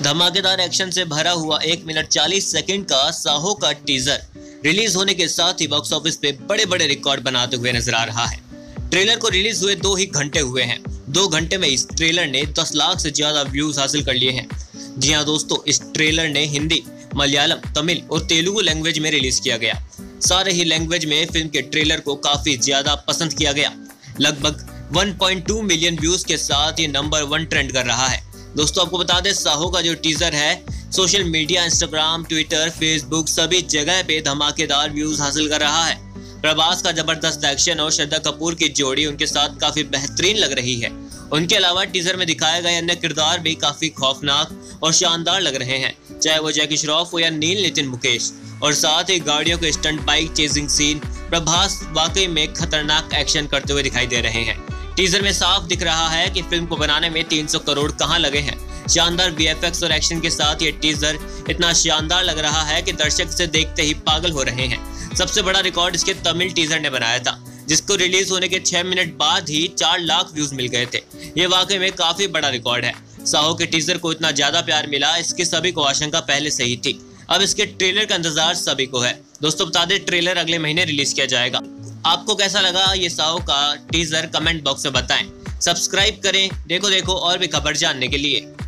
धमाकेदार एक्शन से भरा हुआ 1 मिनट 40 सेकंड का साहो का टीजर रिलीज होने के साथ ही बॉक्स ऑफिस पे बड़े बड़े रिकॉर्ड बनाते हुए नजर आ रहा है। ट्रेलर को रिलीज हुए 2 ही घंटे हुए हैं। 2 घंटे में इस ट्रेलर ने 10 लाख से ज्यादा व्यूज हासिल कर लिए हैं। जी हाँ दोस्तों, इस ट्रेलर ने हिंदी, मलयालम, तमिल और तेलुगु लैंग्वेज में रिलीज किया गया। सारे ही लैंग्वेज में फिल्म के ट्रेलर को काफी ज्यादा पसंद किया गया। लगभग 1.2 मिलियन व्यूज के साथ ये नंबर 1 ट्रेंड कर रहा है। दोस्तों आपको बता दें, साहो का जो टीजर है social media, Instagram, Twitter, Facebook सभी जगह पे धमाकेदार व्यूज हासिल कर रहा है। प्रभास का जबरदस्त एक्शन और श्रद्धा कपूर की जोड़ी उनके साथ काफी बेहतरीन लग रही है। उनके अलावा टीजर में दिखाए गए अन्य किरदार भी काफी खौफनाक और शानदार लग रहे हैं, चाहे वो जैकी श्रॉफ हो या नील नितिन मुकेश। और साथ ही गाड़ियों के stunt, bike chasing scene, Prabhas वाकई में खतरनाक एक्शन करते हुए दिखाई दे रहे हैं। टीजर में साफ दिख रहा है कि फिल्म को बनाने में 300 करोड़ कहां लगे हैं। शानदार वीएफएक्स और एक्शन के साथ ये टीजर इतना शानदार लग रहा है कि दर्शक से देखते ही पागल हो रहे हैं। सबसे बड़ा रिकॉर्ड इसके तमिल टीजर ने बनाया था, जिसको रिलीज होने के 6 मिनट बाद ही 4 लाख व्यूज मिल गए थे। ये वाकई में काफी बड़ा रिकॉर्ड है। साहो के टीजर को इतना ज्यादा प्यार मिला, इसकी सभी को आशंका पहले से ही थी। अब इसके ट्रेलर का इंतजार सभी को है। दोस्तों बता दें, ट्रेलर अगले महीने रिलीज किया जाएगा। आपको कैसा लगा ये साहो का टीजर, कमेंट बॉक्स में बताएं। सब्सक्राइब करें देखो और भी खबर जानने के लिए।